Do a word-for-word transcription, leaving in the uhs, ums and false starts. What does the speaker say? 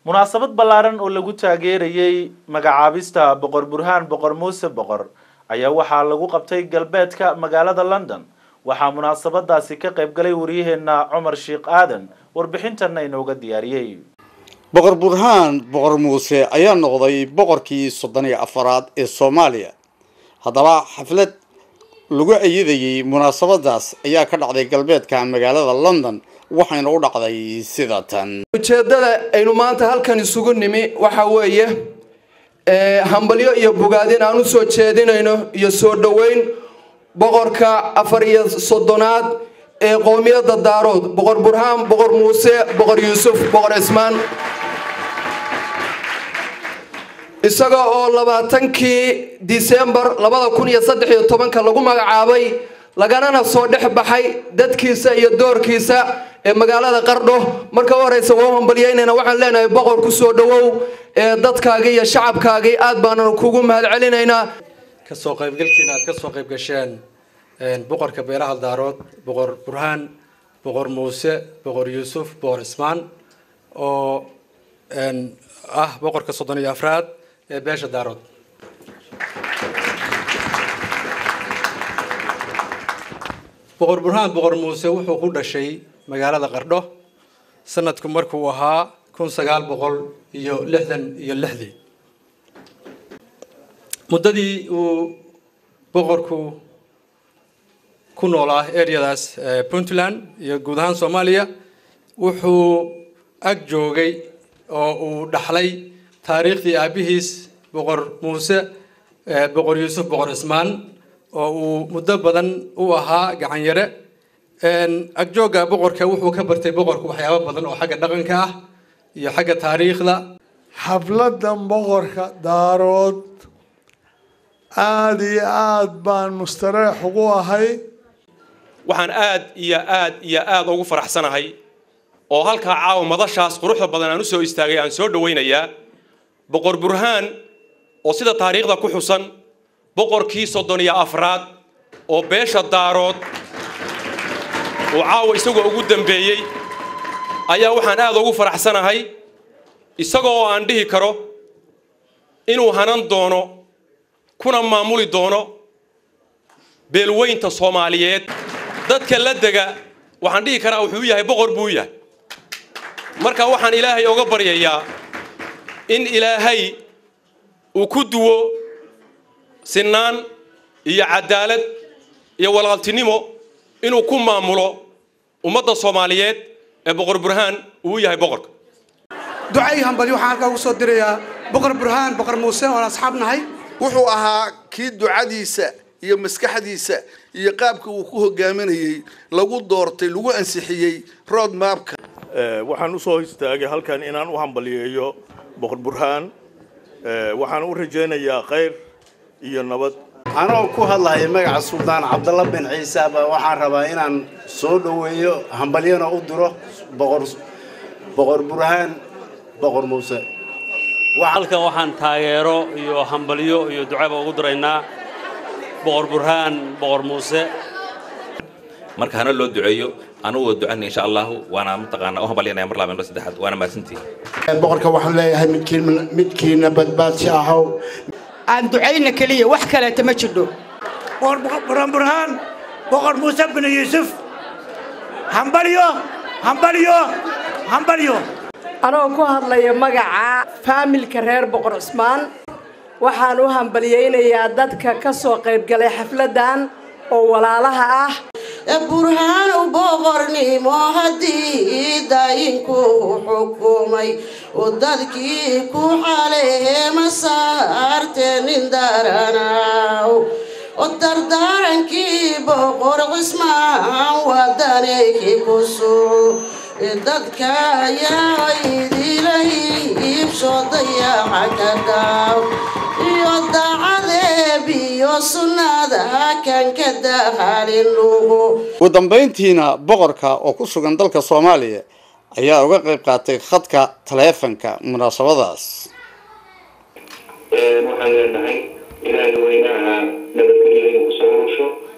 munaasabad ballaaran oo lagu taageerayay magacaabista boqor burhaan boqor muuse boqor ayaa waxaa lagu qabtay galbeedka magaalada London waxaa munaasabadaasi ka qayb galay wariyaheena Cumar Sheekh Aadan warbixintana inooga diyaariyay boqor burhaan boqor muuse ayaa noqday boqorkii soddon iyo afraad ee Soomaaliya haddaba xaflad lagu ayidayay munaasabadaas ayaa ka dhacday galbeedka magaalada London waxayna u dhacday sida tan ujeedada aynu maanta halkan isugu nimi waxa weeye ee hambalyo iyo bogaadin aan u soo jeedinayno iyo soo dhaweyn boqorka afar iyo soddonaad ee qoomiyadda Daarood boqor burhaan boqor muuse boqor yuusuf boqor ismaan isaga oo labaatankii December laba kun iyo saddex iyo toban ka lagu magacaabay lagana soo dhex baxay dadkiisa iyo doorkiisa ee magaalada Qardho marka horeysa waa hambalyeynayna waxaan leenahay boqor ku soo dhawow ee dadkaaga iyo shacabkaaga aad baan kugu mahad celinaynaa ka soo qayb galkiina aad ka soo qayb gasheen een boqorka beeraha Daarood boqor burhaan boqor muuse boqor yuusuf boqor ismaan oo een ah boqorka soddon iyo afraad ee beesha Daarood boqor burhaan boqor muuse wuxuu ku dhashay magaalada Qardho sanadku markuu ahaa kun sagaal boqol iyo lixdan iyo lixdii muddadii uu boqorku ku noolaa areadaas Puntland iyo guud ahaan Soomaaliya wuxuu ag joogay oo uu dhaxlay taariikhdii aabihiis boqor muuse boqor yuusuf boqor ismaan oo uu muddo badan u ahaa gacan yare een agjooga boqorka wuxuu ka bartay boqorku waxyaabo badan oo xagga dhaqanka ah iyo xagga taariikhda xafladan boqorka Daarood aad iyo aad baan mustariix ugu ahay waxaan aad iyo aad iyo aad ugu faraxsanahay oo halka caaw madashaas quruxda badan aan u soo istaagay aan soo dhaweynayaa boqor burhaan oo sida taariikhda ku xusan boqorkii soddon iyo afraad oo beesha Daarood oo caaw isagoo ugu dambeeyay ayaa waxaan aad ugu faraxsanahay isagoo aan dhihi karo inuu hanan doono kuna maamuli doono beelweynta Soomaaliyeed dadka la daga waxaan dhihi karaa wuxuu yahay boqor buu yahay marka waxaan Ilaahay uga baryayaa in Ilaahay uu ku duwo sinaan iyo cadaalad iyo walaaltinimo inuu ku maamulo ummadda Soomaaliyeed ee boqor burhaan uu yahay boqorka ducay hambali waxaan halka ugu soo dirayaa boqor burhaan boqor muuse oo asxaabnahay wuxuu ahaa kii ducadiisa iyo maskaxdiisa iyo qaabka uu ku hogaaminayay lagu doortay lagu ansixiyay road mapka ee waxaan u soo istaagay halkan inaan u hambaliyeeyo boqor burhaan ee waxaan u rajaynayaa khayr iyo nabad anoo ku hadlahay magaca Suldaan Cabdalla bin Ciise waxaan rabaa inaan soo dhaweeyo hambaliyana u diro boqor boqor burhaan boqor muuse halkan waxaan taageero iyo hambaliyo iyo ducaba ugu diraynaa boqor burhaan boqor muuse marka hana loo duceeyo anigu ducana insha Allah waana mutaqaana oo hambaliyana mar labaad saddexaad waana maasantii boqorka waxaan leeyahay midkiin midkiina badbaadsi ahaw aan ducayna kaliya wax kale ta ma jiro boqor burhaan boqor muuse bin yuusuf hambaliyo hambaliyo hambaliyo anoo ku hadlaya magaca familka reer boqor Ismaan waxaan u hambaliyeynayaa dadka ka soo qayb galay xafladan oo walaalaha ah burhaan boqornimo hadii daayinku xukumay oo dadkii ku xaleeyay masaarteen indaranaw oo dardarankii boqor Ismaan wadanay ku soo dadka ayaa idilay ibsoo dayaca daaw iyo dacade biyo sunnada kan ka dahalin lugu ugu dambeyntiina boqorka oo ku sugan dalka Soomaaliya ayaa uga qayb qaatay khadka taleefanka munaasabadaas ee waxaan leenahay ilaahay weynaha nabadgelyo ku soo rusho